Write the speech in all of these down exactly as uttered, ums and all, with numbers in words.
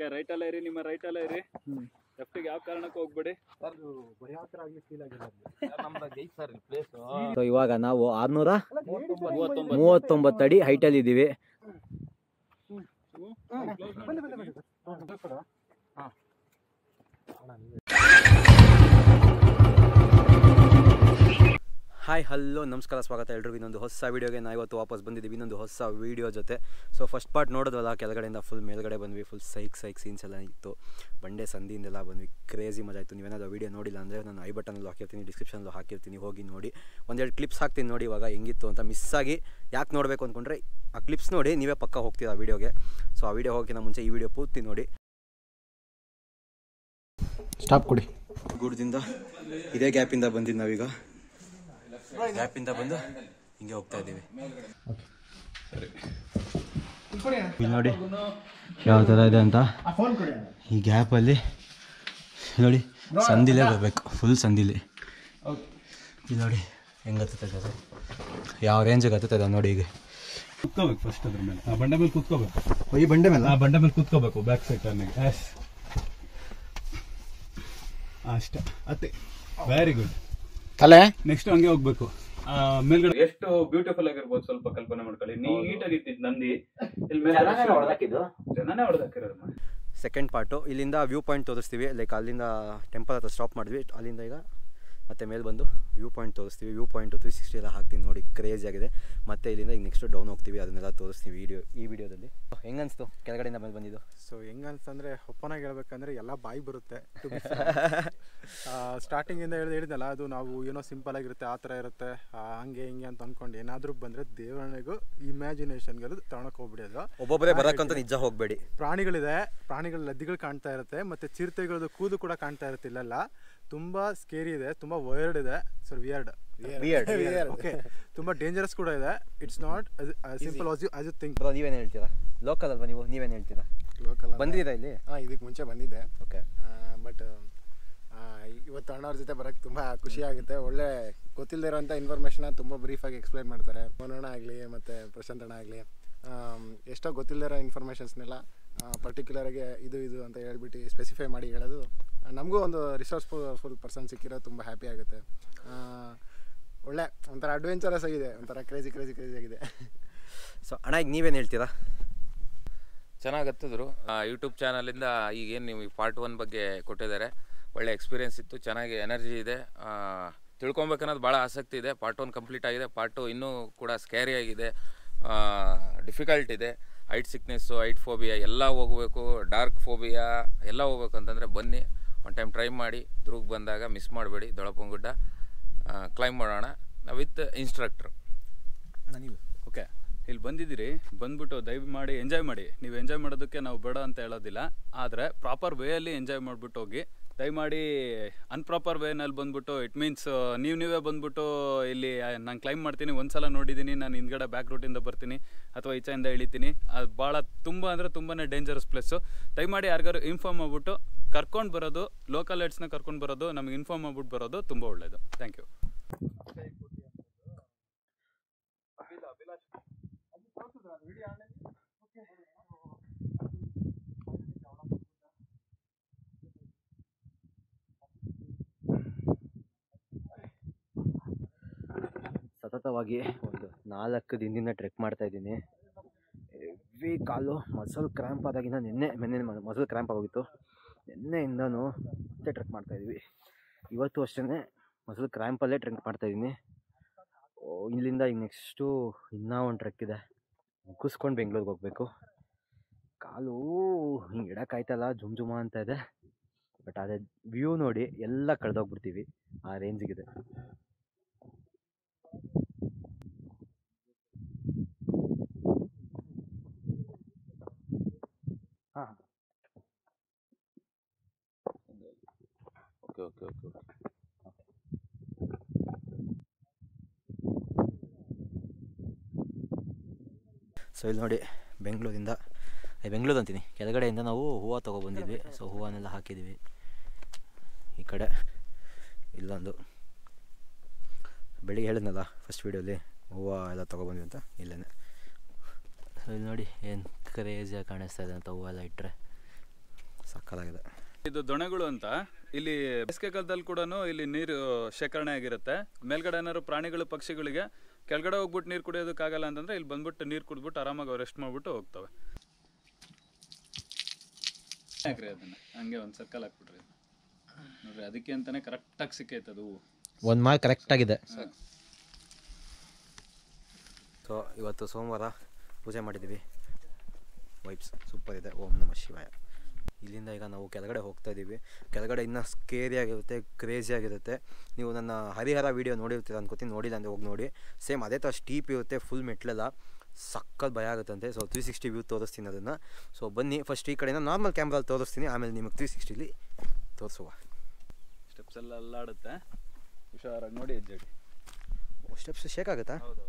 Okay right ಅಲ್ಲ ಇರಿ, ನಿಮ್ಮ ರೈಟ್ ಅಲ್ಲ ಇರಿ. ಲೆಫ್ಟಿಗೆ ಯಾವ ಕಾರಣಕ್ಕೂ ಹೋಗ್ಬೇಡಿ. ಸೊ ಇವಾಗ ನಾವು ಆರ್ನೂರ ಮೂವತ್ತೊಂಬತ್ತು ಅಡಿ ಹೈಟಲ್ಲಿ ಇದ್ದೀವಿ. ಹಾಯ್ ಹಲೋ ನಮಸ್ಕಾರ, ಸ್ವಾಗತ ಎಲ್ರಿಗೂ ಇನ್ನೊಂದು ಹೊಸ ವೀಡಿಯೋಗೆ. ನಾವು ಇವತ್ತು ವಾಪಸ್ ಬಂದಿದ್ದೀವಿ ಇನ್ನೊಂದು ಹೊಸ ವೀಡಿಯೋ ಜೊತೆ. ಸೊ ಫಸ್ಟ್ ಪಾರ್ಟ್ ನೋಡೋದಲ್ಲ, ಕೆಳಗಡೆಯಿಂದ ಫುಲ್ ಮೇಲ್ಗಡೆ ಬಂದ್ವಿ. ಫುಲ್ ಸೈಕ್ ಸೈಕ್ ಸೀನ್ಸ್ ಎಲ್ಲ ಇತ್ತು. ಬಂಡೆ ಸಂದಿಯಿಂದೆಲ್ಲ ಬಂದ್ವಿ. ಕ್ರೇಜಿ ಮಜಾ ಆಯಿತು. ನೀವೇನಾದರೂ ವೀಡಿಯೋ ನೋಡಿಲ್ಲ ಅಂದರೆ ನಾನು ಐ ಬಟನಲ್ಲೂ ಹಾಕಿರ್ತೀನಿ, ಡಿಸ್ಕ್ರಿಪ್ಷನಲ್ಲೂ ಹಾಕಿರ್ತೀನಿ, ಹೋಗಿ ನೋಡಿ. ಒಂದೆರಡು ಕ್ಲಿಪ್ಸ್ ಹಾಕ್ತೀನಿ ನೋಡಿ ಇವಾಗ ಹೆಂಗಿತ್ತು ಅಂತ. ಮಿಸ್ ಆಗಿ ಯಾಕೆ ನೋಡಬೇಕು ಅಂದ್ಕೊಂಡ್ರೆ ಆ ಕ್ಲಿಪ್ಸ್ ನೋಡಿ ನೀವೇ ಪಕ್ಕ ಹೋಗ್ತೀರಾ ಆ ವೀಡಿಯೋಗೆ. ಸೊ ಆ ವೀಡಿಯೋ ಹೋಗೋಕ್ಕಿಂತ ಮುಂಚೆ ಈ ವಿಡಿಯೋ ಪೂರ್ತಿ ನೋಡಿ. ಸ್ಟಾಪ್ ಕೊಡಿ. ಗುಡ್ದಿಂದ ಇದೇ ಗ್ಯಾಪಿಂದ ಬಂದಿದ್ದು ನಾವೀಗ. ಗ್ಯಾಪಿಂದ ಬಂದು ಹಿಂಗೆ ಹೋಗ್ತಾ ಇದ್ದೀವಿ. ಇಲ್ಲಿ ನೋಡಿ ಯಾವ ಥರ ಇದೆ ಅಂತ. ಈ ಗ್ಯಾಪಲ್ಲಿ ನೋಡಿ ಸಂದಿಲೇ ಬರಬೇಕು, ಫುಲ್ ಸಂದಿಲಿ. ಇಲ್ಲಿ ನೋಡಿ ಹೆಂಗೆ ಹತ್ತುತ್ತದೆ ಅದು, ಯಾವ ರೇಂಜಿಗೆ ಹತ್ತುತ್ತದೆ ನೋಡಿ. ಈಗ ಕುತ್ಕೋಬೇಕು ಫಸ್ಟ್ ಅದ್ರ ಮೇಲೆ, ಆ ಬಂಡೆ ಮೇಲೆ ಕುತ್ಕೋಬೇಕು. ಈ ಬಂಡೆ ಮೇಲೆ ಆ ಬಂಡೆ ಮೇಲೆ ಕುತ್ಕೋಬೇಕು ಬ್ಯಾಕ್ ಸೈಡ್ ಟರ್ನಿಗೆ. ಎಸ್ ಅಷ್ಟೇ, ಅತ್ತೆ. Very good. ತಲೆ ನೆಕ್ಸ್ಟ್ ಹಂಗೆ ಹೋಗ್ಬೇಕು ಮೇಲ್ಗಡೆ. ಎಷ್ಟು ಬ್ಯೂಟಿಫುಲ್ ಆಗಿರ್ಬೋದು ಸ್ವಲ್ಪ ಕಲ್ಪನೆ ಮಾಡ್ಕೊಳ್ಳಿ. ನೀಟಾಗಿ ಇತ್ತಿದ್ ನಂದಿ ಇಲ್ಲಿ ಮೇಲೆ ಜನನೇ ಹೊಡೆದಾಕಿರೋದು. ಸೆಕೆಂಡ್ ಪಾರ್ಟು ಇಲ್ಲಿಂದ ವ್ಯೂ ಪಾಯಿಂಟ್ ತೋರಿಸ್ತೀವಿ. ಲೈಕ್ ಅಲ್ಲಿಂದ ಟೆಂಪಲ್ ಹತ್ರ ಸ್ಟಾಪ್ ಮಾಡಿದ್ವಿ, ಅಲ್ಲಿಂದ ಈಗ ಮತ್ತೆ ಮೇಲೆ ಬಂದು ವ್ಯೂ ಪಾಯಿಂಟ್ ತೋರಿಸ್ತೀವಿ. ವ್ಯೂ ಪಾಯಿಂಟು ತ್ರೀ ಸಿಕ್ಸ್ಟಿ ಎಲ್ಲ ಹಾಕ್ತೀನಿ ನೋಡಿ, ಕ್ರೇಜಿ ಆಗಿದೆ. ಮತ್ತೆ ಇಲ್ಲಿಂದ ಈಗ ನೆಕ್ಸ್ಟ್ ಡೌನ್ ಹೋಗ್ತೀವಿ, ಅದನ್ನೆಲ್ಲ ತೋರಿಸ್ತೀವಿ ವಿಡಿಯೋ ಈ ವಿಡಿಯೋದಲ್ಲಿ. ಹೆಂಗನ್ಸ್ತು ಕೆಳಗಡೆಯಿಂದ ಮೇಲೆ ಬಂದಿದ್ದು? ಸೊ ಹೆಂಗನ್ಸ್ತಂದ್ರೆ ಒಪ್ಪನಾಗಿ ಹೇಳ್ಬೇಕಂದ್ರೆ ಎಲ್ಲ ಬಾಯಿ ಬರುತ್ತೆ. ಸ್ಟಾರ್ಟಿಂಗಿಂದ ಹೇಳಿದ ಹೇಳಿದಲ್ಲ, ಅದು ನಾವು ಏನೋ ಸಿಂಪಲ್ ಆಗಿರುತ್ತೆ, ಆ ಥರ ಇರುತ್ತೆ, ಹಂಗೆ ಹಿಂಗೆ ಅಂತ ಅಂದ್ಕೊಂಡು ಏನಾದರೂ ಬಂದರೆ ದೇವರನಿಗೂ ಇಮ್ಯಾಜಿನೇಷನ್ಗೆ ತಗೊಳಕ್ಕೆ ಹೋಗ್ಬಿಡೋದು. ಒಬ್ಬೊಬ್ಬರೇ ಬರೋಕ್ಕಂತ ನಿಜ ಹೋಗಬೇಡಿ. ಪ್ರಾಣಿಗಳಿದೆ, ಪ್ರಾಣಿಗಳ ಲದ್ದಿಗಳು ಕಾಣ್ತಾ ಇರುತ್ತೆ, ಮತ್ತು ಚಿರತೆಗಳದ್ದು ಕೂದು ಕೂಡ ಕಾಣ್ತಾ ಇರುತ್ತೆ. ಇಲ್ಲೆಲ್ಲ ತುಂಬ ಸ್ಕೇರಿ ಇದೆ, ತುಂಬ ವೈರ್ಡ್ ಇದೆ. ಸರ್ ವಿಯರ್ಡ್ ಓಕೆ, ತುಂಬ ಡೇಂಜರಸ್ ಕೂಡ ಇದೆ. It's not simple as you as you think. ನೀವೇನು ಹೇಳ್ತೀರಾ? ಲೋಕಲ್ ಅಲ್ವಾ ನೀವು, ನೀವೇನು ಹೇಳ್ತೀರಾ? ಲೋಕಲ್ ಬಂದಿದ್ದೀರಾ ಇಲ್ಲಿ? ಹಾಂ, ಇದಕ್ಕೆ ಮುಂಚೆ ಬಂದಿದ್ದೆ. ಓಕೆ, ಬಟ್ ಇವತ್ತು ಅಣ್ಣವ್ರ ಜೊತೆ ಬರೋಕ್ಕೆ ತುಂಬ ಖುಷಿ ಆಗುತ್ತೆ. ಒಳ್ಳೆ ಗೊತ್ತಿಲ್ಲದೆ ಇರೋಂಥ ಇನ್ಫಾರ್ಮೇಷನ್ನ ತುಂಬ ಬ್ರೀಫಾಗಿ ಎಕ್ಸ್ಪ್ಲೈನ್ ಮಾಡ್ತಾರೆ. ಮೋನಣ್ಣ ಆಗಲಿ ಮತ್ತು ಪ್ರಶಾಂತ್ ಅಣ್ಣ ಆಗಲಿ, ಎಷ್ಟೋ ಗೊತ್ತಿಲ್ಲದೆ ಇರೋ ಇನ್ಫಾರ್ಮೇಷನ್ಸ್ನೆಲ್ಲ ಪರ್ಟಿಕ್ಯುಲರಾಗಿ ಇದು ಇದು ಅಂತ ಹೇಳ್ಬಿಟ್ಟು ಸ್ಪೆಸಿಫೈ ಮಾಡಿ ಹೇಳೋದು ನಮಗೂ ಒಂದು ರಿಸೋರ್ಸ್ಫುಲ್ ಫುಲ್ ಪರ್ಸನ್ ಸಿಕ್ಕಿರೋದು ತುಂಬ ಹ್ಯಾಪಿ ಆಗುತ್ತೆ. ಒಳ್ಳೆ ಒಂಥರ ಅಡ್ವೆಂಚರಸ್ ಆಗಿದೆ, ಒಂಥರ ಕ್ರೇಜಿ ಕ್ರೇಜಿ ಕ್ರೇಜಿ ಆಗಿದೆ. ಸೊ ಅಣ್ಣ ಈಗ ನೀವೇನು ಹೇಳ್ತೀರಾ? ಚೆನ್ನಾಗಿ ಹತ್ತಿದ್ರು. ಯೂಟ್ಯೂಬ್ ಚಾನಲಿಂದ ಈಗೇನು ನೀವು ಪಾರ್ಟ್ ಒನ್ ಬಗ್ಗೆ ಕೊಟ್ಟಿದ್ದಾರೆ, ಒಳ್ಳೆ ಎಕ್ಸ್ಪೀರಿಯೆನ್ಸ್ ಇತ್ತು, ಚೆನ್ನಾಗಿ ಎನರ್ಜಿ ಇದೆ, ತಿಳ್ಕೊಬೇಕನ್ನೋದು ಭಾಳ ಆಸಕ್ತಿ ಇದೆ. ಪಾರ್ಟ್ ಒನ್ ಕಂಪ್ಲೀಟ್ ಆಗಿದೆ, ಪಾರ್ಟ್ ಟು ಇನ್ನೂ ಕೂಡ ಸ್ಕ್ಯಾರಿ ಆಗಿದೆ, ಡಿಫಿಕಲ್ಟ್ ಇದೆ. ಹೈಟ್ ಸಿಕ್ನೆಸ್ಸು, ಹೈಟ್ ಫೋಬಿಯಾ ಎಲ್ಲ ಹೋಗಬೇಕು, ಡಾರ್ಕ್ ಫೋಬಿಯಾ ಎಲ್ಲ ಹೋಗ್ಬೇಕು ಅಂತಂದರೆ ಬನ್ನಿ, ಒನ್ ಟೈಮ್ ಟ್ರೈ ಮಾಡಿ. ದುರ್ಗ್ ಬಂದಾಗ ಮಿಸ್ ಮಾಡಬೇಡಿ. ದೊಳಪಂಗುಡ್ಡ ಕ್ಲೈಂಬ್ ಮಾಡೋಣ ವಿತ್ ಇನ್ಸ್ಟ್ರಕ್ಟ್ರು. ಅಣ್ಣ ನೀವು ಓಕೆ, ಇಲ್ಲಿ ಬಂದಿದ್ದೀರಿ, ಬಂದ್ಬಿಟ್ಟು ದಯವು ಮಾಡಿ ಎಂಜಾಯ್ ಮಾಡಿ. ನೀವು ಎಂಜಾಯ್ ಮಾಡೋದಕ್ಕೆ ನಾವು ಬೇಡ ಅಂತ ಹೇಳೋದಿಲ್ಲ, ಆದರೆ ಪ್ರಾಪರ್ ವೇಯಲ್ಲಿ ಎಂಜಾಯ್ ಮಾಡಿಬಿಟ್ಟು ಹೋಗಿ. ದಯಮಾಡಿ ಅನ್ಪ್ರಾಪರ್ ವೇನಲ್ಲಿ ಬಂದ್ಬಿಟ್ಟು ಇಟ್ ಮೀನ್ಸ್ ನೀವು ನೀವೇ ಬಂದ್ಬಿಟ್ಟು ಇಲ್ಲಿ ನಾನು ಕ್ಲೈಮ್ ಮಾಡ್ತೀನಿ, ಒಂದು ಸಲ ನೋಡಿದ್ದೀನಿ, ನಾನು ಹಿಂದ್ಗಡೆ ಬ್ಯಾಕ್ ರೂಟಿಂದ ಬರ್ತೀನಿ ಅಥವಾ ಈಚೆಯಿಂದ ಇಳಿತೀನಿ, ಅದು ಭಾಳ ತುಂಬ ಅಂದರೆ ತುಂಬಾ ಡೇಂಜರಸ್ ಪ್ಲೇಸು. ದಯಮಾಡಿ ಯಾರಿಗಾರು ಇನ್ಫಾರ್ಮ್ ಮಾಡ್ಬಿಟ್ಟು ಕರ್ಕೊಂಡು ಬರೋದು, ಲೋಕಲ್ ಏಡ್ಸ್ನ ಕರ್ಕೊಂಡು ಬರೋದು, ನಮಗೆ ಇನ್ಫಾರ್ಮ್ ಮಾಡ್ಬಿಟ್ಟು ಬರೋದು ತುಂಬ ಒಳ್ಳೆಯದು. Thank you. ಸತತವಾಗಿ ಒಂದು ನಾಲ್ಕು ದಿನದಿಂದ ಟ್ರೆಕ್ ಮಾಡ್ತಾ ಇದ್ದೀನಿ. ಹೆವಿ ಕಾಲು ಮಸಲ್ ಕ್ರ್ಯಾಂಪ್ ಆದಾಗಿನ ನಿನ್ನೆ ನಿನ್ನೆ ಮಸಲ್ ಕ್ರ್ಯಾಂಪ್ ಆಗೋಗಿತ್ತು. ನಿನ್ನೆಯಿಂದನೂ ಮತ್ತೆ ಟ್ರೆಕ್ ಮಾಡ್ತಾಯಿದ್ವಿ. ಇವತ್ತು ಅಷ್ಟೇ ಮಸಲ್ ಕ್ರ್ಯಾಂಪಲ್ಲೇ ಟ್ರೆಕ್ ಮಾಡ್ತಾಯಿದ್ದೀನಿ. ಇಲ್ಲಿಂದ ಈಗ ನೆಕ್ಸ್ಟು ಇನ್ನೂ ಒಂದು ಟ್ರೆಕ್ ಇದೆ, ಮುಗಿಸ್ಕೊಂಡು ಬೆಂಗ್ಳೂರಿಗೆ ಹೋಗಬೇಕು. ಕಾಲು ಹಿಂಗೆ ಇಡೋಕ್ಕಾಯ್ತಲ್ಲ, ಜುಮ್ ಜುಮ ಅಂತ ಇದೆ. ಬಟ್ ಅದೇ ವ್ಯೂ ನೋಡಿ ಎಲ್ಲ ಕಳೆದೋಗ್ಬಿಡ್ತೀವಿ, ಆ ರೇಂಜಿಗಿದೆ. ಹಾಂ okay okay okay okay so ಇಲ್ಲಿ ನೋಡಿ ಬೆಂಗಳೂರಿಂದ ಬೆಂಗಳೂರು ಅಂತೀನಿ ಕೆಳಗಡೆಯಿಂದ ನಾವು ಹೂವು ತೊಗೊಬಂದಿದ್ವಿ. ಸೊ ಹೂವನ್ನೆಲ್ಲ ಹಾಕಿದ್ದೀವಿ. ಈ ಕಡೆ ಇಲ್ಲೊಂದು ಬೆಳಿಗ್ಗೆ ಹೇಳಿದ್ನಲ್ಲ ಫಸ್ಟ್ ವೀಡಿಯೋಲಿ ಹೂವು ಎಲ್ಲ ತೊಗೊಬಂದ್ವಿ ಅಂತ, ಇಲ್ಲೇ. ಸೊ ಇಲ್ಲಿ ನೋಡಿ ಏನು ಕ್ರೇಜಿಯಾಗಿ ಕಾಣಿಸ್ತಾ ಇದೆ ಅಂತ ಹೂವೆಲ್ಲ ಇಟ್ಟರೆ. ಸಕ್ಕತ್ತಾಗಿದೆ. ಇದು ದೊಣೆಗಳು ಅಂತ. ಇಲ್ಲಿ ಬೇಸಿಗೆ ಕಾಲದಲ್ಲಿ ಕೂಡ ಇಲ್ಲಿ ನೀರು ಶೇಖರಣೆ ಆಗಿರುತ್ತೆ. ಮೇಲ್ಗಡೆ ಏನಾದ್ರು ಪ್ರಾಣಿಗಳು ಪಕ್ಷಿಗಳಿಗೆ ಕೆಳಗಡೆ ಹೋಗ್ಬಿಟ್ಟು ನೀರು ಕುಡಿಯೋದಕ್ಕಾಗಲ್ಲ ಅಂತಂದ್ರೆ ಇಲ್ಲಿ ಬಂದ್ಬಿಟ್ಟು ನೀರು ಕುಡಿದ್ಬಿಟ್ಟು ಆರಾಮಾಗಿ ರೆಸ್ಟ್ ಮಾಡ್ಬಿಟ್ಟು ಹೋಗ್ತವೆ. ಹಾಕ್ರಿ ಅದನ್ನ ಹಂಗೆ ಒಂದು ಸರ್ಕಲ್ ಹಾಕ್ಬಿಟ್ರಿ ನೋಡ್ರಿ. ಅದಕ್ಕೆ ಅಂತಾನೆ ಕರೆಕ್ಟಾಗಿ ಸಿಕ್ಕೈತೆ ಅದು ಒಂದು ಮಾರ್ಕ್ ಕರೆಕ್ಟಾಗಿದೆ. ಸೊ ಇವತ್ತು ಸೋಮವಾರ ಪೂಜೆ ಮಾಡಿದ್ದೀವಿ. ವೈಬ್ಸ್ ಸೂಪರ್ ಇದೆ. ಓಂ ನಮಃ ಶಿವಾಯ. ಇಲ್ಲಿಂದ ಈಗ ನಾವು ಕೆಳಗಡೆ ಹೋಗ್ತಾ ಇದ್ದೀವಿ. ಕೆಳಗಡೆ ಇನ್ನೂ ಸ್ಕೇರಿಯಾಗಿರುತ್ತೆ, ಕ್ರೇಜಿಯಾಗಿರುತ್ತೆ. ನೀವು ನನ್ನ ಹರಿಹರ ವೀಡಿಯೋ ನೋಡಿರ್ತೀರ ಅನ್ಕೋತೀನಿ. ನೋಡಿಲ್ಲ ಅಂದರೆ ಹೋಗಿ ನೋಡಿ. ಸೇಮ್ ಅದೇ ಥರ ಸ್ಟೀಪ್ ಇರುತ್ತೆ, ಫುಲ್ ಮೆಟ್ಲೆಲ್ಲ ಸಕ್ಕತ್ ಭಯ ಆಗುತ್ತಂತೆ. ಸೊ ತ್ರೀ ಸಿಕ್ಸ್ಟಿ ವ್ಯೂ ತೋರಿಸ್ತೀನಿ ಅದನ್ನು. ಸೊ ಬನ್ನಿ, ಫಸ್ಟ್ ಈ ಕಡೆಯಿಂದ ನಾರ್ಮಲ್ ಕ್ಯಾಮ್ರಲ್ಲಿ ತೋರಿಸ್ತೀನಿ, ಆಮೇಲೆ ನಿಮಗೆ ತ್ರೀ ಸಿಕ್ಸ್ಟಿಲಿ ತೋರಿಸುವ. ಸ್ಟೆಪ್ಸ್ ಎಲ್ಲ ಅಲ್ಲಾಡುತ್ತೆ, ಹುಷಾರಾಗಿ ನೋಡಿ ಹೆಜ್ಜೆಡಿ. ಸ್ಟೆಪ್ಸ್ ಶೇಕ್ ಆಗುತ್ತಾ? ಹೌದೌದು.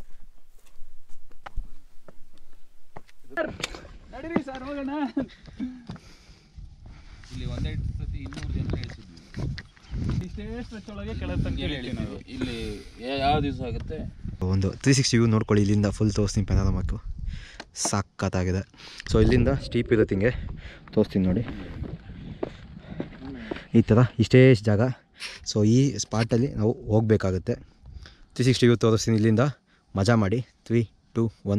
ನಡೀರಿ ಸರ್ ಹೋಗೋಣ. ಇಲ್ಲಿ ಒಂದೇ ಸತಿ ಇನ್ನೂರು ಜನ ಹೇಳ್ತಿದ್ವಿ. ಇಷ್ಟೇ ಸ್ಟ್ರೆಚ್ ಒಳಗೆ ಕೆಳಗೆ ಸಂಖ್ಯೆ ನಾವು ಇಲ್ಲಿ ಯಾವ ದಿವಸ ಆಗುತ್ತೆ. ಒಂದು ತ್ರೀ ಸಿಕ್ಸ್ಟಿ ವ್ಯೂ ನೋಡ್ಕೊಳ್ಳಿ. ಇಲ್ಲಿಂದ ಫುಲ್ ತೋರಿಸ್ತೀನಿ. ಪೆನಾರಮಕ್ಕು ಸಕ್ಕತ್ತಾಗಿದೆ. ಸೊ ಇಲ್ಲಿಂದ ಸ್ಟೀಪ್ ಇರುತ್ತೆ, ಹಿಂಗೆ ತೋರಿಸ್ತೀನಿ ನೋಡಿ. ಈ ಥರ ಇಷ್ಟೇ ಜಾಗ. ಸೊ ಈ ಸ್ಪಾಟಲ್ಲಿ ನಾವು ಹೋಗಬೇಕಾಗುತ್ತೆ. ತ್ರೀ ಸಿಕ್ಸ್ಟಿ ವ್ಯೂ ತೋರಿಸ್ತೀನಿ. ಇಲ್ಲಿಂದ ಮಜಾ ಮಾಡಿ. Three two one.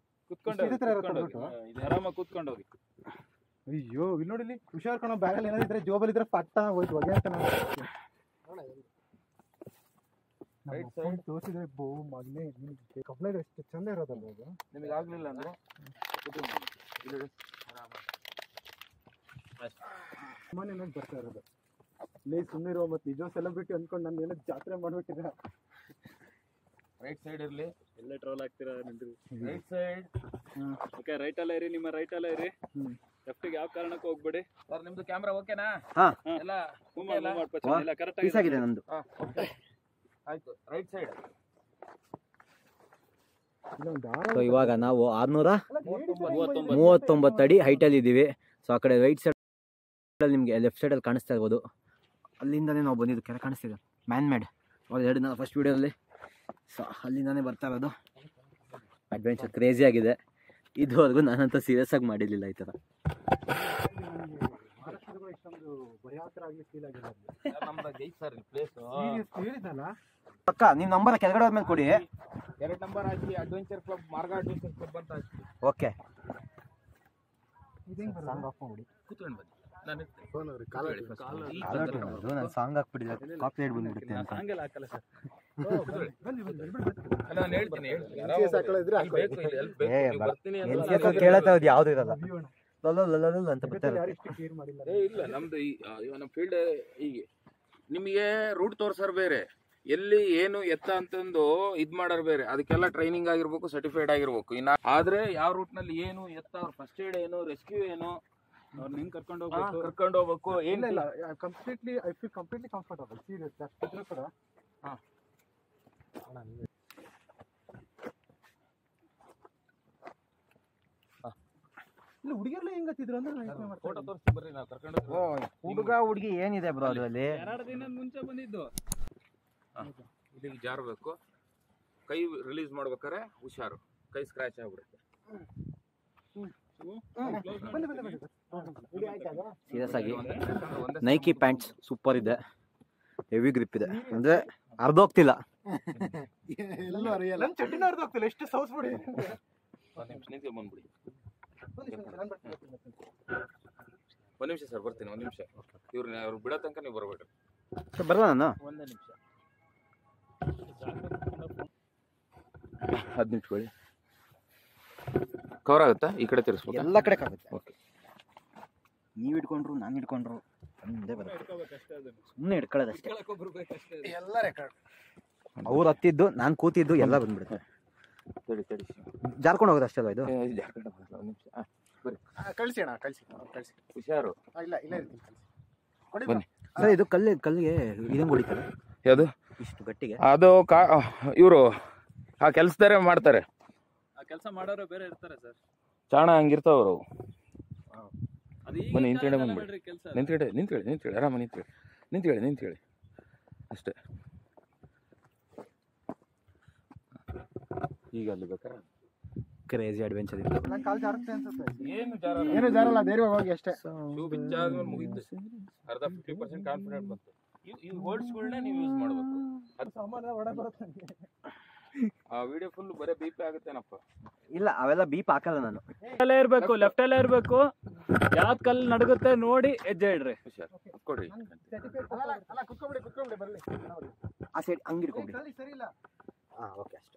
ಆರಾಮಾಗಿ ಕೂತ್ಕೊಂಡು ಹೋಗಿ. ಅಯ್ಯೋ ಇಲ್ಲಿ ನೋಡಿ, ಹುಷಾರ್ ಕಣೋ. ಬ್ಯಾಗಲ್ಲಿ ಏನಾದಿದ್ರೆ ಜೋಬಲ್ಲಿ ಇದ್ರೆ ಪಟ್ಟ ಹೋಯ್ತು ಹೊಗೆ ಅಂತ ತೋರಿಸಿದ್ರೆ ಬೋ ಮಗನೇ. ಕಬ್ಲ ಎಷ್ಟು ಚಂದ ಇರೋದಲ್ಲ ಅದು. ನಿಮಗೆ ಆಗಲಿಲ್ಲ ಅಂದ್ರೆ ಸುಮ್ಮನೆ ನೋಡಿ ಬರ್ತಾ ಇರೋದು. ಲೇ ಸುಮ್ಮನಿರೋ, ಮತ್ತು ನಿಜ ಸೆಲೆಬ್ರಿಟಿ ಅಂದ್ಕೊಂಡು ನಾನು ಏನೋ ಜಾತ್ರೆ ಮಾಡ್ಬಿಟ್ಟಿದ್ರೆ. ರೈಟ್ ಸೈಡ್ ಇರಲಿ, ಎಲ್ಲೇ ಟ್ರೋಲ್ ಆಗ್ತೀರಾ ನಿಂದ್ರಿ. Right side. ಓಕೆ, ರೈಟ್ ಅಲ್ಲ ಇರಿ, ನಿಮ್ಮ ರೈಟ್ ಅಲ್ಲ ಇರಿ. ಲೆಫ್ಟಿಗೆ ಯಾವ ಕಾರಣಕ್ಕೂ ಹೋಗ್ಬೇಡಿ. ಸರ್ ನಿಮ್ದು ಕ್ಯಾಮ್ರಾ ಓಕೆನಾ? ಹಾಂ ಎಲ್ಲ ಎಲ್ಲ ಕರೆಕ್ಟ್ ಪೀಸ್ ಆಗಿದೆ ನಂದು. ಹಾಂ ಓಕೆ ಆಯ್ತು. Right side. ಸೊ ಇವಾಗ ನಾವು ಆರುನೂರ ಮೂವತ್ತೊಂಬತ್ತು ಅಡಿ ಹೈಟಲ್ಲಿ ಇದ್ದೀವಿ. ಸೊ ಆ ಕಡೆ ರೈಟ್ ಸೈಡ್ ನಿಮಗೆ ಲೆಫ್ಟ್ ಸೈಡಲ್ಲಿ ಕಾಣಿಸ್ತಾ ಇರ್ಬೋದು. ಅಲ್ಲಿಂದನೇ ನಾವು ಬಂದಿದ್ದು. ಕೆರೆ ಕಾಣಿಸ್ತಿದೆ, ಮ್ಯಾನ್ ಮೇಡ್. ಅವ್ರು ಎರಡು ನಾನು ಫಸ್ಟ್ ವೀಡಿಯೋದಲ್ಲಿ. ಸೊ ಅಲ್ಲಿಂದಾನೇ ಬರ್ತಾ ಇರೋದು. ಅಡ್ವೆಂಚರ್ ಕ್ರೇಜಿ ಆಗಿದೆ. ಇದುವರೆಗೂ ನಾನಂತ ಸೀರಿಯಸ್ ಆಗಿ ಮಾಡಿರಲಿಲ್ಲ ಈ ಥರ. ಪಕ್ಕ ನೀವು ನಂಬರ್ ಕೆಳಗಡೆ ಹೋದ್ಮೇಲೆ ಕೊಡಿ. ಎರಡು ನಂಬರ್ ಹಾಕಿ adventure club, Marga adventure club ಅಂತ ಹಾಕಿ. ಓಕೆ, ಕೂತ್ಕೊಂಡು ಬನ್ನಿ. ನಾನು ನಾನು ಸಾಂಗ್ ಹಾಕ್ಬಿಟ್ಟಿದ್ದೆ, ಕಾಪಿರೈಟ್ ಬಂದ್ಬಿಡುತ್ತೆ ಅಂತ. ನಾನು ಹೇಳ್ತೀನಿ ಕೇಳತ್ತವ್ದು ಯಾವ್ದು ಇರಲ್ಲ ಅಂತ ಬರ್ತಾರೆ. ಇಲ್ಲ ನಮ್ದು ನಮ್ಮ ಫೀಲ್ಡ್ ಹೀಗೆ. ನಿಮಗೆ ರೂಟ್ ತೋರ್ಸರ್ ಬೇರೆ, ಎಲ್ಲಿ ಏನು ಎತ್ತ ಅಂತಂದು ಇದ್ ಮಾಡಾರ ಬೇರೆ. ಅದಕ್ಕೆಲ್ಲ ಟ್ರೈನಿಂಗ್ ಆಗಿರ್ಬೇಕು, ಸರ್ಟಿಫೈಡ್ ಆಗಿರ್ಬೇಕು. ಇನ್ನ ಆದ್ರೆ ಯಾವ ರೂಟ್ ನಲ್ಲಿ ಏನು ಎತ್ತ, ಫಸ್ಟ್ ಏಡ್ ಏನು, ರೆಸ್ಕ್ಯೂ ಏನು, ಅವ್ರು ನಿಂಗೆ ಕರ್ಕೊಂಡು ಹೋಗ್ಬೇಕು ಕರ್ಕೊಂಡು ಹೋಗ್ಬೇಕು. ಏನಿಲ್ಲ, completely I feel completely comfortable. Serious ಅಷ್ಟಿದ್ರು ಕೂಡ. ಹಾಂ ಇಲ್ಲ ಹುಡುಗಿಯರ್ಲಿ ಹೆಂಗತ್ತಿದ್ರು ಅಂದ್ರೆ ಫೋಟೋ ತೋರಿಸಿ ಬರ್ರಿ, ನಾವು ಕರ್ಕೊಂಡು. ಹುಡುಗ ಹುಡುಗಿ ಏನಿದೆ ಬ್ರೋ ಅದರಲ್ಲಿ? ಎರಡು ದಿನ ಮುಂಚೆ ಬಂದಿದ್ದು. ಇಲ್ಲಿಗೆ ಜಾರಬೇಕು, ಕೈ ರಿಲೀಸ್ ಮಾಡ್ಬೇಕಾರೆ ಹುಷಾರು, ಕೈ ಸ್ಕ್ರಾಚ್ ಆಗ್ಬಿಡುತ್ತೆ. ಸೀರಿಯಸ್ ಆಗಿ ನೈಕಿ ಪ್ಯಾಂಟ್ಸ್ ಸೂಪರ್ ಇದೆ, ಹೆವಿ ಗ್ರಿಪ್ ಇದೆ. ಅಂದ್ರೆ ಅರ್ಧೋಗ್ತಿಲ್ಲ. ನನ್ನ ಚಡ್ಡಿನ ಅರ್ಧೋಗ್ತಿಲ್ಲ, ಎಷ್ಟು ಸೌಸ್ ಬಿಡಿ. ಒಂದು ನಿಮಿಷ ನಿಂತ್ಕೊಂಡು ಬಂದ್ಬಿಡಿ. ಒಂದು ನಿಮಿಷ ಸರ್, ಬರ್ತೀನಿ. ಒಂದು ನಿಮಿಷ. ಇವ್ರು ಅವ್ರು ಬಿಡೋ ತನಕ ನೀವು ಬರ್ಬೇಡ್ರಿ. ಬರಲ್ಲ ನಾನು. ಒಂದೇ ನಿಮಿಷ, ಹತ್ತು ನಿಮಿಷ ಕವರ್ ಆಗುತ್ತಾ? ಈ ಕಡೆ ತಿರ್ಸ್ಬೇಕು, ಎಲ್ಲ ಕಡೆ ಆಗುತ್ತೆ. ಓಕೆ, ನೀವು ಹಿಡ್ಕೊಂಡ್ರು ನಾನು ಹಿಡ್ಕೊಂಡ್ರು ಒಂದೇ ಬರುತ್ತೆ. ಹಿಡ್ಕೋಬೇಕಷ್ಟೇ ಅದನ್ನು, ಸುಮ್ಮನೆ ಹಿಡ್ಕೊಳ್ಳೋದಷ್ಟೇ. ಬರ್ಬೇಕಷ್ಟೇ. ಎಲ್ಲ ರೆಕಾರ್ಡ್. ಅವ್ರು ಹತ್ತಿದ್ದು ನಾನು ಕೂತಿದ್ದು ಎಲ್ಲ ಬಂದ್ಬಿಡುತ್ತೆ. ತಡಿ ತಡಿ, ಜಾರ್ಕೊಂಡು ಹೋಗೋದು ಅಷ್ಟೇ ಅಲ್ಲ ಇದು? ಜಾರ್ಖಂಡ್ ಒಂದು ನಿಮಿಷ. ಬರ್ರಿ, ಕಳಿಸಿ ಅಣ್ಣ, ಕಳಿಸಿ ಕಳಿಸಿ. ಹುಷಾರು. ಇಲ್ಲ ಇಲ್ಲ ಇರ್ತೀನಿ, ಕಳಿಸಿ. ಕೊಡಿ ಬನ್ನಿ ಸರ್. ಇದು ಕಲ್ಲಿ ಕಲ್ಲಿಗೆ ಇದಂಗೆ ಹೊಡಿತಾರೆ ಯಾವುದು ಇಷ್ಟು ಗಟ್ಟಿಗೆ? ಅದು ಕಾ ಇವರು ಆ ಕೆಲಸದಾರೆ ಮಾಡ್ತಾರೆ. ಆ ಕೆಲಸ ಮಾಡೋರು ಬೇರೆ ಇರ್ತಾರೆ ಸರ್. ಚಾಣ ಹಂಗಿರ್ತಾವ ಅವರು. ಅದು ಈಗ ಬನ್ನಿ, ನಿಂತ್ಕಡೆ ಕಾಲದಲ್ಲಿ ಬಂದ್ಬಿಡಿ. ಬಿಡ್ರಿ ಕೆಲಸ. ನಿಂತ್ಕಡೆ ನಿಂತ್ಕಡೆ ನಿಂತ್ಕಡೆ ಆರಾಮ ನಿಂತ್ಕಡೆ ನಿಂತ್ಕಡೆ ನಿಂತ್ಕಡೆ ಅಷ್ಟೇ. ಈಗ ಅಲ್ಲಿ ಬೇಕಾ? ಕ್ರೇಜಿ ಅಡ್ವೆಂಚರ್ ಇತ್ತು. ನನ್ನ ಕಾಲು ಜಾರುತ್ತೆ ಅನ್ಸುತ್ತೆ. ಏನು ಜಾರಲ್ಲ, ಏನು ಜಾರಲ್ಲ, ಧೈರ್ಯವಾಗಿ ಹೋಗಿ ಅಷ್ಟೇ. ಶೂ ಬಿಚ್ಚಾದ್ಮೇಲೆ ಮುಗಿದ್ದು ಅರ್ಧ ಫಿಫ್ಟಿ ಪರ್ಸೆಂಟ್ ಕಾನ್ಫಿಡೆಂಟ್ ಬಂತು. ಇವು ಈ ಹೋಲ್ಡ್ಸ್ಗಳನ್ನ ನೀವು ಯೂಸ್ ಮಾಡಬೇಕು. ಅದು ಸಾಮಾನ್ಯ ಒಡೆ ಬರುತ್ತೆ ನನಗೆ. ಆ ವಿಡಿಯೋ ಫುಲ್ ಬರೀ ಬೀಪಿ ಆಗುತ್ತೇನಪ್ಪ. ಇಲ್ಲ ಅವೆಲ್ಲ ಬೀಪ್ ಹಾಕಲ್ಲ ನಾನು. ಅಲ್ಲೇ ಇರಬೇಕು, ಲೆಫ್ಟ್ ಅಲ್ಲೇ ಇರಬೇಕು. ಯಾವ್ದು ಕಲ್ಲು ನಡುಗುತ್ತೆ ನೋಡಿ ಹೆಜ್ಜೆ ಇಡ್ರಿ. ಹುಷಾರ್ ಕೊಡ್ರಿ. ಅಲ್ಲ ಅಲ್ಲ ಕುತ್ಕೊಂಬಿಡಿ ಕುತ್ಕೊಂಬಿಡಿ ಬರಲಿ. ಆ ಸೈಡ್ ಹಂಗಿರ್ಕೊಂಬಿಡಿ. ಸರಿ ಸರಿ ಇಲ್ಲ. ಹಾಂ ಓಕೆ ಅಷ್ಟೇ.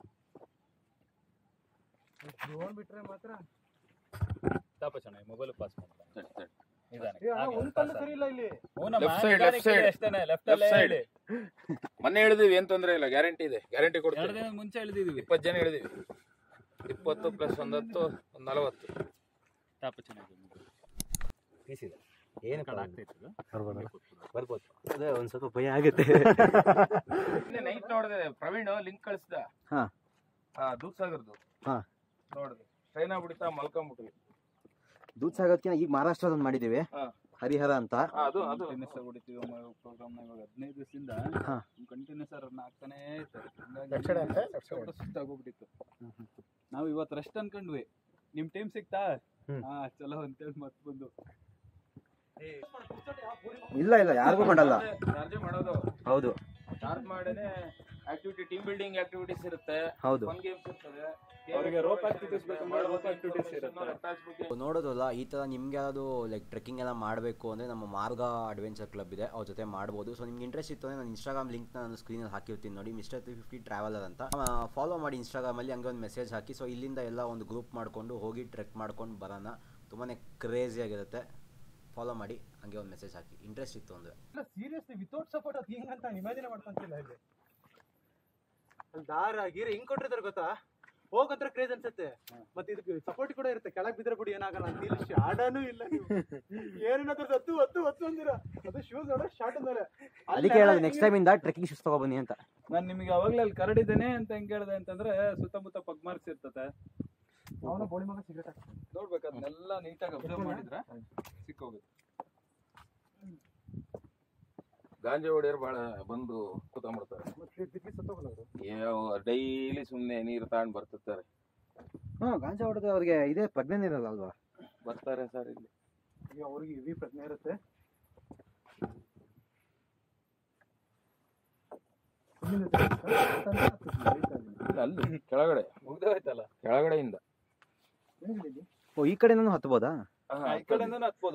ಡ್ರೋನ್ ಬಿಟ್ರೆ ಮಾತ್ರ ತಾಪ ಚೆನ್ನಾಗಿ ಮೊಬೈಲ್ ಪಾಸ್ ಮಾಡ್ತಾರೆ. ಒಂದು ಕಲ್ಲು ಸರಿ ಇಲ್ಲ ಇಲ್ಲಿ. Left side left side left ಅಲ್ಲೇ ಹೇಳಿ. ಮೊನ್ನೆ ಹೇಳಿದೀವಿ, ಏನ್ ತೊಂದ್ರೆ ಇಲ್ಲ, ಗ್ಯಾರಂಟಿ ಇದೆ, ಗ್ಯಾರಂಟಿ ಕೊಡ್ತೀವಿ. ಎರಡು ದಿನ ಮುಂಚೆ ಹೇಳಿದೀವಿ. ಇಪ್ಪತ್ತು ಜನ ಹೇಳಿದೀವಿ, ಇಪ್ಪತ್ತು ಪ್ಲಸ್ ಒಂದು ಹತ್ತು ಒಂದು ನಲವತ್ತು. ತಾಪ ಚೆನ್ನಾಗಿ ಪೀಸಿದೆ ಏನು ಕಳ ಆಗ್ತೈತೆ ಬರ್ಬೋದು. ಅದೇ ಒಂದು ಸ್ವಲ್ಪ ಭಯ ಆಗುತ್ತೆ. ನೈಟ್ ನೋಡಿದೆ ಪ್ರವೀಣ್ ಲಿಂಕ್ ಕಳಿಸ್ದ. ಹಾ ದೂದ್ಸಾಗರ್ದು. ಹಾ ನೋಡಿದೆ ಟ್ರೈನ್ ಆಗ್ಬಿಡಿತಾ ಮಲ್ಕೊಂಬಿಟ್ವಿ. ದೂದ್ಸಾಗರ್ಕಿನ ಈಗ ಮಹಾರಾಷ್ಟ್ರದಲ್ಲಿ ಮಾಡಿದ್ದೀವಿ, ಹರಿಹರ ಅಂತ. ಅದು ಅದು ಹೊಡಿತೀವಿ ಪ್ರೋಗ್ರಾಮ್. ಇವಾಗ ಹದಿನೈದು ದಿವಸದಿಂದ ಕಂಟಿನ್ಯೂಸ್ ರನ್ ಆಗ್ತಾನೆ ಸುತ್ತಾಗೋಗ್ಬಿಟ್ಟಿತ್ತು. ನಾವು ಇವತ್ತು ರೆಸ್ಟ್ ಅನ್ಕೊಂಡ್ವಿ, ನಿಮ್ ಟೈಮ್ ಸಿಕ್ತಾ? ಹಾ ಚಲೋ ಅಂತೇಳಿ ಮತ್ ಬಂದು. ಇಲ್ಲ ಇಲ್ಲ ಯಾರಿಗೂ ಮಾಡಲ್ಲ. ಚಾರ್ಜ್ ಮಾಡೋದು. ಹೌದು ಚಾರ್ಜ್ ಮಾಡೇನೆ ಆಕ್ಟಿವಿಟಿ, ಟೀಮ್ ಬಿಲ್ಡಿಂಗ್ ಆಕ್ಟಿವಿಟೀಸ್ ಇರುತ್ತೆ. ಹೌದು ಫನ್ ಗೇಮ್ಸ್ ಇರ್ತದೆ. ಅವರಿಗೆ ರೋಪ್ ಆಕ್ಟಿವಿಟೀಸ್ ಬೇಕಂದ್ರೆ ರೋಪ್ ಆಕ್ಟಿವಿಟೀಸ್ ಇರುತ್ತೆ. ನೋಡೋದಲ್ಲ ಈ ಥರ ನಿಮ್ಗೆ ಯಾವುದು ಲೈಕ್ ಟ್ರೆಕ್ಕಿಂಗ್ ಎಲ್ಲ ಮಾಡಬೇಕು ಅಂದರೆ ನಮ್ಮ ಮಾರ್ಗ ಅಡ್ವೆಂಚರ್ ಕ್ಲಬ್ ಇದೆ, ಅವ್ರ ಜೊತೆ ಮಾಡ್ಬೋದು. ಸೊ ನಿಮ್ಗೆ ಇಂಟ್ರೆಸ್ಟ್ ಇತ್ತು ಅಂದರೆ ನಾನು ಇನ್ಸ್ಟಾಗ್ರಾಮ್ ಲಿಂಕ್ನ ನಾನು ಸ್ಕ್ರೀನಲ್ಲಿ ಹಾಕಿರ್ತೀನಿ ನೋಡಿ, ಮಿಸ್ಟರ್ ತ್ರೀ ಫಿಫ್ಟಿ ಟ್ರಾವೆಲರ್ ಅಂತ. ಫಾಲೋ ಮಾಡಿ ಇನ್ಸ್ಟಾಗ್ರಾಮಲ್ಲಿ, ಹಂಗೆ ಒಂದು ಮೆಸೇಜ್ ಹಾಕಿ. ಸೊ ಇಲ್ಲಿಂದ ಎಲ್ಲ ಒಂದು ಗ್ರೂಪ್ ಮಾಡಿಕೊಂಡು ಹೋಗಿ ಟ್ರೆಕ್ ಮಾಡ್ಕೊಂಡು ಬರೋಣ. ತುಂಬಾ ಕ್ರೇಜಿಯಾಗಿರುತ್ತೆ. ಫಾಲೋ ಮಾಡಿ, ಹಂಗೆ ಒಂದು ಮೆಸೇಜ್ ಹಾಕಿ ಇಂಟ್ರೆಸ್ಟ್ ಇತ್ತು ಅಂದರೆ. ಸೀರಿಯಸ್ಲಿ ವಿತೌಟ್ ಸಪೋರ್ಟ್ ಅದು ಹೆಂಗಂತ ಇಮ್ಯಾಜಿನ್ ಮಾಡ್ಕೊಂತಿಲ್ಲ. ಇಲ್ಲಿ ದಾರ ಗೀರ ಹಿಂಗ್ ಕೊಟ್ಟಿರ್ತಾರೆ ಗೊತ್ತಾ, ಹೋಗಂತ್ರ ಕ್ರೇಜ್ ಅನ್ಸುತ್ತೆ. ಮತ್ತೆ ಇದಕ್ಕೆ ಸಪೋರ್ಟ್ ಕೂಡ ಇರುತ್ತೆ, ಕೆಳಗ್ ಬಿದ್ರೆ ಬಿಡಿ ಏನಾಗಲ್ಲ ಅಂತ. ಇಲ್ಲಿ ಶಾಡನೂ ಇಲ್ಲ, ನೀವು ಏನೇನಾದ್ರೂ ಹತ್ತು ಹತ್ತು ಹತ್ತು ಅಂದಿರ ಅದು ಶೂಸ್ ನೋಡ ಶಾರ್ಟ್ ಮೇಲೆ. ಅದಕ್ಕೆ ಹೇಳೋದು ನೆಕ್ಸ್ಟ್ ಟೈಮ್ ಇಂದ ಟ್ರೆಕ್ಕಿಂಗ್ ಶೂಸ್ ತಗೊಬನ್ನಿ ಅಂತ. ನಾನು ನಿಮಗೆ ಅವಾಗಲೇ ಅಲ್ಲಿ ಕರಡಿದ್ದೇನೆ ಅಂತ ಹೆಂಗ್ ಹೇಳಿದೆ ಅಂತಂದ್ರೆ, ಸುತ್ತಮುತ್ತ ಪಗ್ ಮಾರ್ಕ್ಸ್ ಇರ್ತದೆ. ಅವನ ಬೋಳಿ ಮಗ ಸಿಗರೇಟ್ ಹಾಕ್ತಾನೆ, ನೋಡ್ಬೇಕು ಅದನ್ನೆಲ್ಲ ನೀಟಾಗಿ ಅಬ್ಸರ್ವ್ ಮಾಡಿದ್ರೆ ಸಿಕ್ಕೋಗುತ್ತೆ. ಗಾಂಜಾ ಹೊಡೆಯರು ಬಹಳ ಬಂದು ಕೂತ್ಕೊಂಡ್ಬಿಡ್ತಾರೆ. ಡೈಲಿ ಸುಮ್ಮನೆ ನೀರು ತಗೊಂಡು ಬರ್ತಿರ್ತಾರೆ. ಹಾ ಗಾಂಜಾ ಹೊಡೆದ್ರೆ ಅವ್ರಿಗೆ ಇದೇ ಪ್ರಜ್ಞೆ ಇರಲ್ಲ ಅಲ್ವಾ? ಬರ್ತಾರೆ ಸರ್ ಇಲ್ಲಿ. ಈಗ ಅವ್ರಿಗೆ ಇವಿ ಪ್ರಜ್ಞೆ ಇರುತ್ತೆ. ಅಲ್ಲಿ ಕೆಳಗಡೆ ಮುಗ್ದೋಯ್ತಲ್ಲ, ಕೆಳಗಡೆಯಿಂದ ಓ ಈ ಕಡೆ ನಾನು ಹತ್ಬೋದಾ? ಈ ಕಡೆಯಿಂದ ಹತ್ಬೋದು.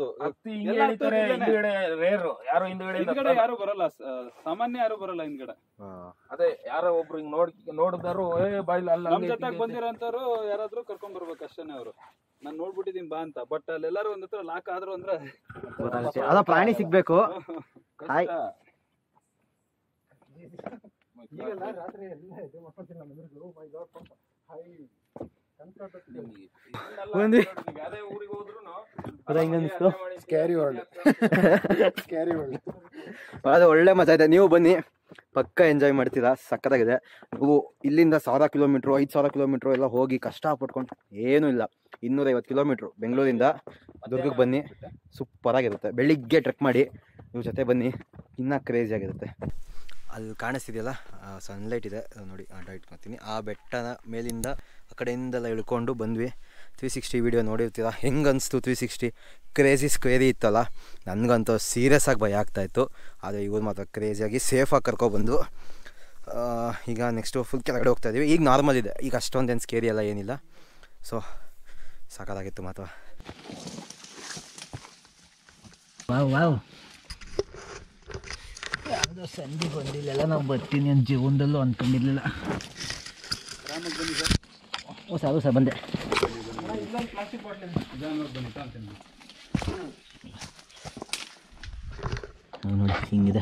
ರೇರು ಯಾರು ಹಿಂದ್ಗಡೆ ಹಿಂದ್ಗಡೆ ಯಾರು ಬರಲ್ಲ, ಸಾಮಾನ್ಯ ಯಾರು ಬರಲ್ಲ ಹಿಂದ್ಗಡೆ. ಅದೇ ಯಾರೋ ಒಬ್ರು ಹಿಂಗ್ ನೋಡ್ ನೋಡಿದಾರು ಬಾಯ್ಲ ಅಲ್ಲ ನಮ್ ಜೊತೆಗ್ ಬಂದಿರೋಂತವ್ರು ಯಾರಾದ್ರೂ ಕರ್ಕೊಂಡ್ ಬರ್ಬೇಕು ಅಷ್ಟೇನೆ. ಅವರು ನಾನ್ ನೋಡ್ಬಿಟ್ಟಿದೀನಿ ಬಾ ಅಂತ. ಬಟ್ ಅಲ್ಲೆಲ್ಲಾರು ಒಂದ್ ಹತ್ರ ಲಾಕ್ ಆದ್ರು ಅಂದ್ರೆ ಅದ ಪ್ರಾಣಿ ಸಿಗ್ಬೇಕು. ಹಾಯ್ ಈಗೆಲ್ಲ ರಾತ್ರಿ ಎಲ್ಲ ಇದು ಮಾಡ್ಕೊಂತೀನಿ ನಮ್ಮ ಎದುರು. ಮೈ ಗಾಡ್ ಪಂಪ ಹೈ ಯಾವ್ದೇ ಊರಿಗೆ ಹೋದ್ರು ಸ್ಕ್ಯಾರಿ ವರ್ಲ್ಡ್ ಸ್ಕ್ಯಾರಿ ವರ್ಲ್ಡ್ ಅದು ಒಳ್ಳೆ ಮಜಾ ಇದೆ. ನೀವು ಬನ್ನಿ, ಪಕ್ಕ ಎಂಜಾಯ್ ಮಾಡ್ತೀರಾ, ಸಕ್ಕತ್ತಾಗಿದೆ. ನೀವು ಇಲ್ಲಿಂದ ಸಾವಿರ ಕಿಲೋಮೀಟ್ರು ಐದು ಸಾವಿರ ಕಿಲೋಮೀಟ್ರು ಎಲ್ಲ ಹೋಗಿ ಕಷ್ಟಪಟ್ಕೊಂಡು ಏನೂ ಇಲ್ಲ. ಇನ್ನೂರೈವತ್ತು ಕಿಲೋಮೀಟ್ರು ಬೆಂಗಳೂರಿಂದ ದುರ್ಗಕ್ಕೆ ಬನ್ನಿ, ಸೂಪರಾಗಿರುತ್ತೆ. ಬೆಳಿಗ್ಗೆ ಟ್ರೆಕ್ ಮಾಡಿ, ನೀವು ಜೊತೆ ಬನ್ನಿ, ಇನ್ನೂ ಕ್ರೇಜಿಯಾಗಿರುತ್ತೆ. ಅಲ್ಲಿ ಕಾಣಿಸ್ತಿದೆಯಲ್ಲ ಸನ್ಲೈಟ್ ಇದೆ ನೋಡಿ, ಆಟ ಇಟ್ಕೊತೀನಿ. ಆ ಬೆಟ್ಟದ ಮೇಲಿಂದ ಆ ಕಡೆಯಿಂದೆಲ್ಲ ಇಳ್ಕೊಂಡು ಬಂದ್ವಿ. ತ್ರೀ ಸಿಕ್ಸ್ಟಿ ವೀಡಿಯೋ ನೋಡಿರ್ತೀರ, ಹೆಂಗೆ ಅನಿಸ್ತು ತ್ರೀ ಸಿಕ್ಸ್ಟಿ. ಕ್ರೇಜಿ ಸ್ಕ್ವೇರಿ ಇತ್ತಲ್ಲ, ನನಗಂತೂ ಸೀರಿಯಸ್ ಆಗಿ ಭಯ ಆಗ್ತಾಯಿತ್ತು. ಆದರೆ ಇವ್ರು ಮಾತ್ರ ಕ್ರೇಜಿಯಾಗಿ ಸೇಫಾಗಿ ಕರ್ಕೊಬಂದು ಈಗ ನೆಕ್ಸ್ಟು ಫುಲ್ ಕೆಳಗಡೆ ಹೋಗ್ತಾಯಿದ್ದೀವಿ. ಈಗ ನಾರ್ಮಲ್ ಇದೆ, ಈಗ ಅಷ್ಟೊಂದೇನು ಸ್ಕೇರಿ ಎಲ್ಲ ಏನಿಲ್ಲ. ಸೊ ಸಾಕಾಗಿತ್ತು ಮಾತ್ರ. ವಾವ್ ವಾವ್ ಯಾವುದೋ ಸಂಧಿ ಬಂದಿಲ್ಲ, ನಾವು ಬರ್ತೀನಿ ಅಂತ ಜೀವನದಲ್ಲೂ ಅಂದ್ಕೊಂಡಿರಲಿಲ್ಲ. ಓ ಸಾರು ಸರ್ ಬಂದೆ. ನೋಡಿ ಹಿಂಗಿದೆ,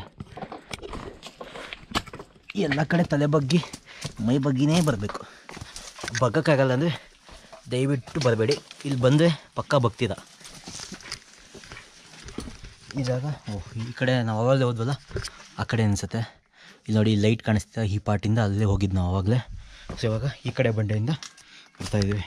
ಎಲ್ಲ ಕಡೆ ತಲೆ ಬಗ್ಗಿ ಮೈ ಬಗ್ಗಿನೇ ಬರಬೇಕು. ಬಗ್ಗಕ್ಕಾಗಲ್ಲ ಅಂದರೆ ದಯವಿಟ್ಟು ಬರಬೇಡಿ. ಇಲ್ಲಿ ಬಂದರೆ ಪಕ್ಕಾ ಬಗ್ತಿದ ಈ ಜಾಗ. ಓಹ್ ಈ ಕಡೆ ನಾವು ಅವಾಗಲೇ ಹೋದ್ವಲ್ಲ, ಆ ಕಡೆ ಅನಿಸುತ್ತೆ. ಇಲ್ಲಿ ನೋಡಿ ಲೈಟ್ ಕಾಣಿಸ್ತಿದೆ, ಈ ಪಾಟಿಂದ ಅಲ್ಲೇ ಹೋಗಿದ್ದು ನಾವು ಆವಾಗಲೇ. ಸೊ ಇವಾಗ ಈ ಕಡೆ ಬಂಡೆಯಿಂದ ಬರ್ತಾಯಿದ್ದೀವಿ.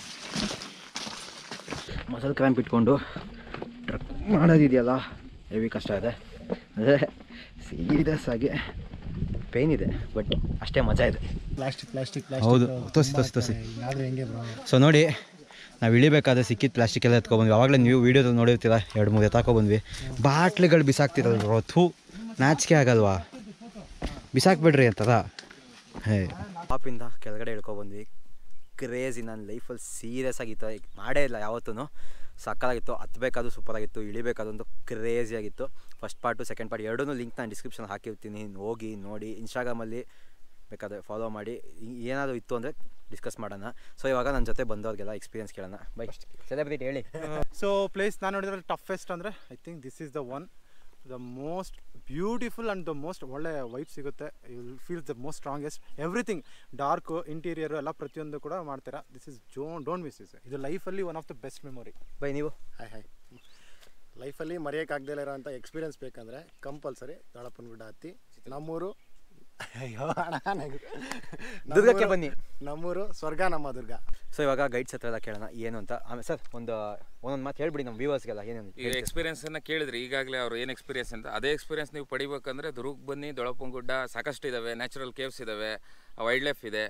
ಮಸಲ್ ಕ್ರ್ಯಾಂಪ್ ಇಟ್ಕೊಂಡು ಟ್ರಕ್ ಮಾಡೋದಿದೆಯಲ್ಲ, ಹೆವಿ ಕಷ್ಟ ಇದೆ. ಅದೇ ಸೀರಿಯಸ್ ಆಗಿ ಪೇಯ್ನ್ ಇದೆ ಬಟ್ ಅಷ್ಟೇ ಮಜಾ ಇದೆ. ಪ್ಲಾಸ್ಟಿಕ್ ಪ್ಲಾಸ್ಟಿಕ್ ಹೌದು, ತೋರಿಸಿ ತೋರಿಸಿ ತೋರಿಸಿ. ಹೆಂಗೆ ಬ್ರೋ? ಸೊ ನೋಡಿ, ನಾವು ಇಳಿಬೇಕಾದ್ರೆ ಸಿಕ್ಕಿದ ಪ್ಲಾಸ್ಟಿಕ್ ಎಲ್ಲ ಎತ್ಕೊಬಂದ್ವಿ. ಆವಾಗಲೇ ನೀವು ವೀಡಿಯೋದಲ್ಲಿ ನೋಡಿರ್ತೀರ, ಎರಡು ಮೂರು ಎತ್ತಾಕೊಬಂದ್ವಿ. ಬಾಟ್ಲಿಗಳು ಬಿಸಾಕ್ತಿರಲ್ವ, ಥೂ, ನಾಚಿಕೆ ಆಗಲ್ವಾ, ಬಿಸಾಕ್ಬಿಡ್ರಿ ಅಂತಾರ. ಹೇ, ಟಾಪಿಂದ ಕೆಳಗಡೆ ಇಳ್ಕೊಬಂದ್ವಿ. ಕ್ರೇಜಿ, ನನ್ನ ಲೈಫಲ್ಲಿ ಸೀರಿಯಸ್ ಆಗಿತ್ತು, ಮಾಡೇ ಇಲ್ಲ ಯಾವತ್ತೂ. ಸಕ್ಕತ್ತಾಗಿತ್ತು, ಹತ್ತಬೇಕಾದ್ರೂ ಸೂಪರಾಗಿತ್ತು, ಇಳಿಬೇಕಾದೊಂದು ಕ್ರೇಜಿ ಆಗಿತ್ತು. ಫಸ್ಟ್ ಪಾರ್ಟು ಸೆಕೆಂಡ್ ಪಾರ್ಟ್ ಎರಡೂ ಲಿಂಕ್ ನಾನು ಡಿಸ್ಕ್ರಿಪ್ಷನ್ ಹಾಕಿರ್ತೀನಿ, ಹೋಗಿ ನೋಡಿ. ಇನ್ಸ್ಟಾಗ್ರಾಮಲ್ಲಿ ಬೇಕಾದರೆ ಫಾಲೋ ಮಾಡಿ. ಏನಾದರೂ ಇತ್ತು ಅಂದರೆ ಡಿಸ್ಕಸ್ ಮಾಡೋಣ. ಸೊ ಇವಾಗ ನನ್ನ ಜೊತೆ ಬಂದವ್ರಿಗೆಲ್ಲ ಎಕ್ಸ್ಪೀರಿಯನ್ಸ್ ಕೇಳೋಣ. ಬೈ ಸೆಲೆಬ್ರಿಟಿ ಹೇಳಿ. ಸೊ ಪ್ಲೇಸ್ ನಾನು ನೋಡಿದ್ರೆ ಟಫೆಸ್ಟ್ ಅಂದರೆ I think this is the one, the most beautiful and the most ಒಳ್ಳೆ ವೈಬ್ ಸಿಗುತ್ತೆ. You will feel the most strongest. Everything dark interior ಎಲ್ಲ ಪ್ರತಿಯೊಂದು ಕೂಡ ಮಾಡ್ತೀರಾ. ದಿಸ್ ಇಸ್ ಜೋ ಡೋಂಟ್ ಮಿಸ್ ಇಸ್. ಇದು ಲೈಫಲ್ಲಿ one of the best memory. Bye ನೀವು? ಹಾಯ್ ಹಾಯ್ ಲೈಫಲ್ಲಿ ಮರೆಯೋಕ್ಕಾಗದೇ ಇರೋಂಥ ಎಕ್ಸ್ಪೀರಿಯನ್ಸ್ ಬೇಕಂದರೆ ಕಂಪಲ್ಸರಿ ದವಳಪ್ಪನ ಗುಡ್ಡ ಹತ್ತಿ. ನಮ್ಮೂರು ಅಯ್ಯೋ ಅಣ್ಣ ದುರ್ಗಕ್ಕೆ ಬನ್ನಿ. ನಮ್ಮೂರು ಸ್ವರ್ಗ ನಮ್ಮ ದುರ್ಗ. ಸೊ ಇವಾಗ ಗೈಡ್ಸ್ ಹತ್ರ ಎಲ್ಲ ಕೇಳೋಣ ಏನು ಅಂತ. ಆಮೇಲೆ ಸರ್ ಒಂದು ಒಂದೊಂದು ಮಾತು ಹೇಳ್ಬಿಡಿ ನಮ್ಮ ವ್ಯೂವರ್ಸ್ಗೆಲ್ಲ ಏನೇನು. ಈಗ ಎಕ್ಸ್ಪೀರಿಯನ್ಸನ್ನು ಕೇಳಿದ್ರಿ ಈಗಾಗಲೇ ಅವರು ಏನು ಎಕ್ಸ್ಪೀರಿಯನ್ಸ್ ಅಂತ. ಅದೇ ಎಕ್ಸ್ಪೀರಿಯನ್ಸ್ ನೀವು ಪಡಿಬೇಕಂದ್ರೆ ದುರ್ಗಕ್ಕೆ ಬನ್ನಿ. ದವಳಪ್ಪನ ಗುಡ್ಡ ಸಾಕಷ್ಟು ಇದ್ದಾವೆ, ನ್ಯಾಚುರಲ್ ಕೇವ್ಸ್ ಇದ್ದಾವೆ, ವೈಲ್ಡ್ ಲೈಫ್ ಇದೆ.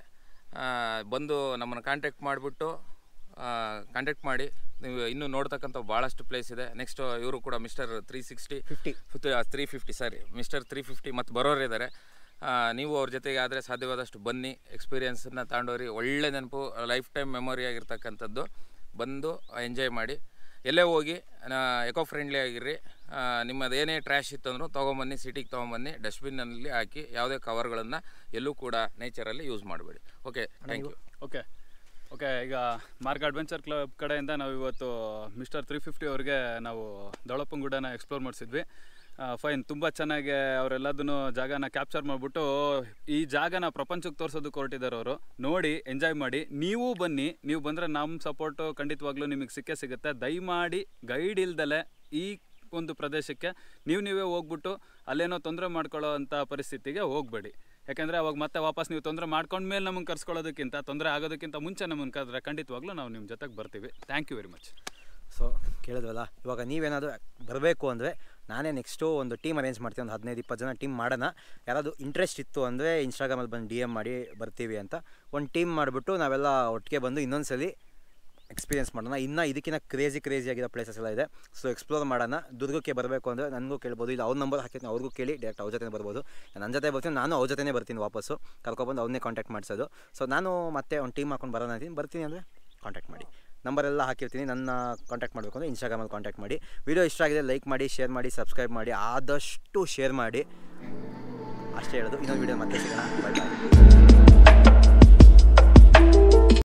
ಬಂದು ನಮ್ಮನ್ನು ಕಾಂಟ್ಯಾಕ್ಟ್ ಮಾಡಿಬಿಟ್ಟು ಕಾಂಟ್ಯಾಕ್ಟ್ ಮಾಡಿ. ನೀವು ಇನ್ನೂ ನೋಡ್ತಕ್ಕಂಥ ಭಾಳಷ್ಟು ಪ್ಲೇಸ್ ಇದೆ. ನೆಕ್ಸ್ಟ್ ಇವರು ಕೂಡ Mr three sixty fifty three fifty sorry Mr three fifty ಮತ್ತು ಬರೋರು ಇದ್ದಾರೆ. ನೀವು ಅವ್ರ ಜೊತೆಗೆ ಆದರೆ ಸಾಧ್ಯವಾದಷ್ಟು ಬನ್ನಿ, ಎಕ್ಸ್ಪೀರಿಯನ್ಸನ್ನು ತಗೊಂಡೋರಿ. ಒಳ್ಳೆ ನೆನಪು, ಲೈಫ್ ಟೈಮ್ ಮೆಮೊರಿ ಆಗಿರ್ತಕ್ಕಂಥದ್ದು. ಬಂದು ಎಂಜಾಯ್ ಮಾಡಿ. ಎಲ್ಲೇ ಹೋಗಿ ಎಕೋ ಫ್ರೆಂಡ್ಲಿ ಆಗಿರ್ರಿ. ನಿಮ್ಮದು ಏನೇ ಟ್ರ್ಯಾಶ್ ಇತ್ತು ಅಂದರೂ ತೊಗೊಂಬನ್ನಿ, ಸಿಟಿಗೆ ತೊಗೊಂಬನ್ನಿ, ಡಸ್ಟ್ಬಿನ್ನಲ್ಲಿ ಹಾಕಿ. ಯಾವುದೇ ಕವರ್ಗಳನ್ನು ಎಲ್ಲೂ ಕೂಡ ನೇಚರಲ್ಲಿ ಯೂಸ್ ಮಾಡಬೇಡಿ. Okay, thank you. Okay okay ಈಗ ಮಾರ್ಕ್ ಅಡ್ವೆಂಚರ್ ಕ್ಲಬ್ ಕಡೆಯಿಂದ ನಾವು ಇವತ್ತು ಮಿಸ್ಟರ್ ತ್ರೀ ಫಿಫ್ಟಿ ಅವ್ರಿಗೆ ನಾವು ದವಳಪ್ಪನ ಗುಡ್ಡನ ಎಕ್ಸ್ಪ್ಲೋರ್ ಮಾಡಿಸಿದ್ವಿ. ಫೈನ್, ತುಂಬ ಚೆನ್ನಾಗಿ ಅವರೆಲ್ಲದನ್ನು ಜಾಗನ ಕ್ಯಾಪ್ಚರ್ ಮಾಡಿಬಿಟ್ಟು ಈ ಜಾಗನ ಪ್ರಪಂಚಕ್ಕೆ ತೋರಿಸೋದಕ್ಕೆ ಹೊರಟಿದ್ದಾರೆ ಅವರು. ನೋಡಿ ಎಂಜಾಯ್ ಮಾಡಿ. ನೀವು ಬನ್ನಿ, ನೀವು ಬಂದರೆ ನಮ್ಮ ಸಪೋರ್ಟು ಖಂಡಿತವಾಗ್ಲೂ ನಿಮಗೆ ಸಿಕ್ಕೇ ಸಿಗುತ್ತೆ. ದಯಮಾಡಿ ಗೈಡ್ ಇಲ್ದಲೆ ಈ ಒಂದು ಪ್ರದೇಶಕ್ಕೆ ನೀವು ನೀವೇ ಹೋಗ್ಬಿಟ್ಟು ಅಲ್ಲೇನೋ ತೊಂದರೆ ಮಾಡ್ಕೊಳ್ಳೋ ಅಂಥ ಪರಿಸ್ಥಿತಿಗೆ ಹೋಗಬೇಡಿ. ಯಾಕೆಂದರೆ ಅವಾಗ ಮತ್ತೆ ವಾಪಸ್ ನೀವು ತೊಂದರೆ ಮಾಡ್ಕೊಂಡ್ಮೇಲೆ ನಮಗೆ ಕರ್ಸ್ಕೊಳ್ಳೋದಕ್ಕಿಂತ, ತೊಂದರೆ ಆಗೋದಕ್ಕಿಂತ ಮುಂಚೆ ನಮ್ಮನ್ನು ಕರೆದ್ರೆ ಖಂಡಿತವಾಗ್ಲೂ ನಾವು ನಿಮ್ಮ ಜೊತೆಗೆ ಬರ್ತೀವಿ. Thank you very much. So ಕೇಳಿದ್ವಲ್ಲ, ಇವಾಗ ನೀವೇನಾದರೂ ಬರಬೇಕು ಅಂದರೆ ನಾನೇ ನೆಕ್ಸ್ಟು ಒಂದು ಟೀಮ್ ಅರೇಂಜ್ ಮಾಡ್ತೀವಿ. ಒಂದು ಹದಿನೈದು ಇಪ್ಪತ್ತು ಜನ ಟೀಮ್ ಮಾಡೋಣ. ಯಾರಾದರೂ ಇಂಟ್ರೆಸ್ಟ್ ಇತ್ತು ಅಂದರೆ ಇನ್ಸ್ಟಾಗ್ರಾಮಲ್ಲಿ ಬಂದು ಡಿ ಎಮ್ ಮಾಡಿ ಬರ್ತೀವಿ ಅಂತ ಒಂದು ಟೀಮ್ ಮಾಡಿಬಿಟ್ಟು ನಾವೆಲ್ಲ ಒಟ್ಟಿಗೆ ಬಂದು ಇನ್ನೊಂದು ಸಲ ಎಕ್ಸ್ಪೀರಿಯನ್ಸ್ ಮಾಡೋಣ. ಇನ್ನೂ ಇದಕ್ಕಿಂತ ಕ್ರೇಜಿ ಕ್ರೇಜಿ ಆಗಿರೋ ಪ್ಲೇಸಸ್ ಎಲ್ಲ ಇದೆ. ಸೊ ಎಕ್ಸ್ಪ್ಲೋರ್ ಮಾಡೋಣ. ದುರ್ಗಕ್ಕೆ ಬರಬೇಕು ಅಂದರೆ ನನಗೂ ಕೇಳ್ಬೋದು, ಇಲ್ಲ ಅವ್ರ ನಂಬರ್ ಹಾಕಿರ್ತೀನಿ, ಅವ್ರಿಗೂ ಕೇಳಿ ಡೈರೆಕ್ಟ್ ಅವ್ರ ಜೊತೆ ಬರ್ಬೋದು. ನನ್ನ ಜೊತೆ ಬರ್ತೀನಿ, ನಾನು ಅವ್ರ ಜೊತೆನೇ ಬರ್ತೀನಿ ವಾಪಸ್ಸು. ಕರ್ಕೊಬಂದು ಅವ್ರನ್ನೇ ಕಾಂಟ್ಯಾಕ್ಟ್ ಮಾಡಿಸೋದು. ಸೊ ನಾನು ಮತ್ತೆ ಒಂದು ಟೀಮ್ ಹಾಕೊಂಡು ಬರೋಣ ಅಂತೀನಿ. ಬರ್ತೀನಿ ಅಂದರೆ ಕಾಂಟ್ಯಾಕ್ಟ್ ಮಾಡಿ. ನಂಬರೆಲ್ಲ ಹಾಕಿರ್ತೀನಿ. ನನ್ನ ಕಾಂಟ್ಯಾಕ್ಟ್ ಮಾಡಬೇಕು ಅಂದರೆ ಇನ್ಸ್ಟಾಗ್ರಾಮಲ್ಲಿ ಕಾಂಟ್ಯಾಕ್ಟ್ ಮಾಡಿ. ವಿಡಿಯೋ ಇಷ್ಟ ಆಗಿದೆ ಲೈಕ್ ಮಾಡಿ, ಶೇರ್ ಮಾಡಿ, ಸಬ್ಸ್ಕ್ರೈಬ್ ಮಾಡಿ, ಆದಷ್ಟು ಶೇರ್ ಮಾಡಿ. ಅಷ್ಟೇ ಹೇಳೋದು. ಇನ್ನೊಂದು ವಿಡಿಯೋ ಮತ್ತೆ ಸಿಗೋಣ. ಬಾಯ್ ಬಾಯ್.